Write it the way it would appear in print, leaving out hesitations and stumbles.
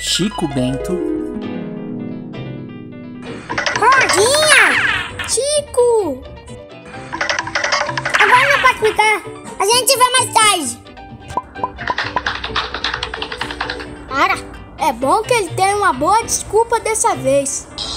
Chico Bento. Rodinha! Chico! Agora não pode ficar. A gente vai mais tarde. Cara, é bom que ele tem uma boa desculpa dessa vez.